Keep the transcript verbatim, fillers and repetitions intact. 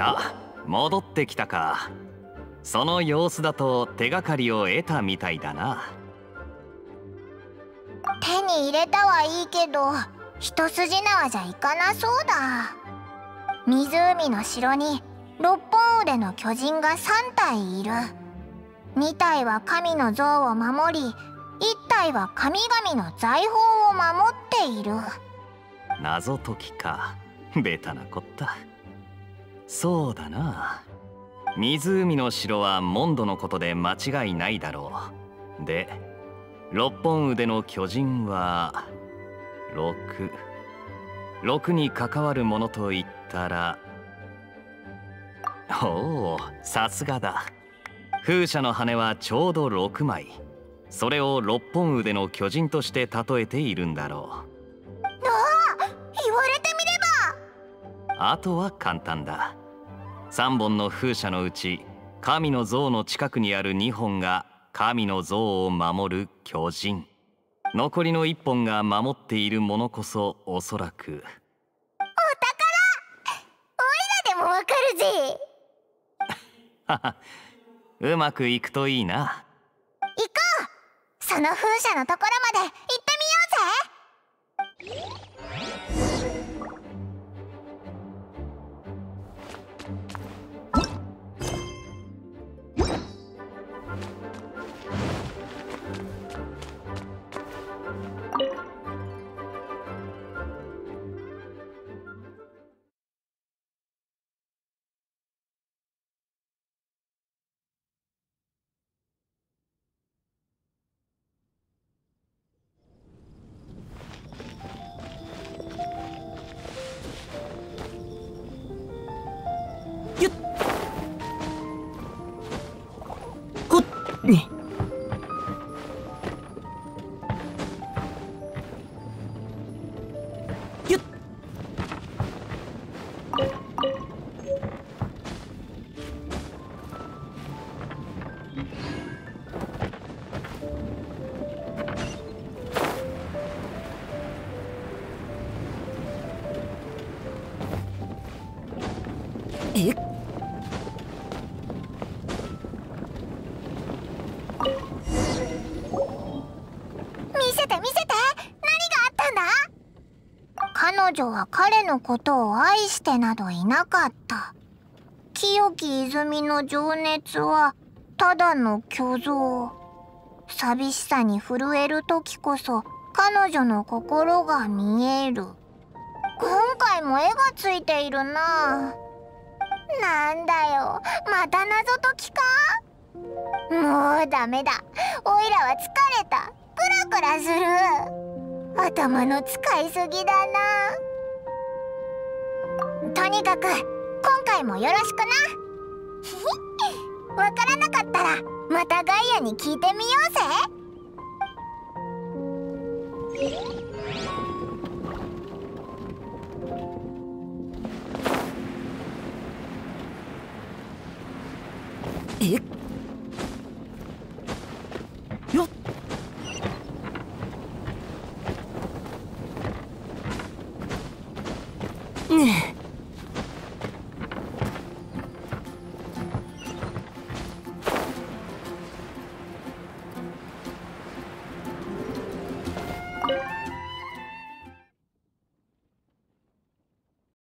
や、戻ってきたか。その様子だと手がかりを得たみたいだな。 手に入れたはいいけど、一筋縄じゃいかなそうだ。湖の城に六本腕の巨人がさんたいいる。にたいは神の像を守り、いったいは神々の財宝を守っている。 謎解きか。ベタなこった。そうだな。湖の城はモンドのことで間違いないだろう。で、六本腕の巨人はろく。ろくに関わるものと言ったら、おお、さすがだ。風車の羽はちょうどろくまい。それを六本腕の巨人として例えているんだろう。 ああ、言われてみれば。あとは簡単だ。さんぼんの風車のうち、神の像の近くにあるにほんが神の像を守る巨人。残りのいっぽんが守っているものこそおそらく。 お宝！おいらでもわかるぜ。 はは、うまくいくといいな。 行こう。その風車のところまで行ってみようぜ。 ね。ゆっ。えっ。彼女は彼のことを愛してなどいなかった。清き泉の情熱はただの虚像。寂しさに震える時こそ彼女の心が見える。今回も絵がついているな。なんだよ、また謎解きか？もうダメだ。おいらは疲れた。クラクラする。頭の使いすぎだな。とにかく今回もよろしくな。わからなかったらまたガイアに聞いてみようぜ。えっ。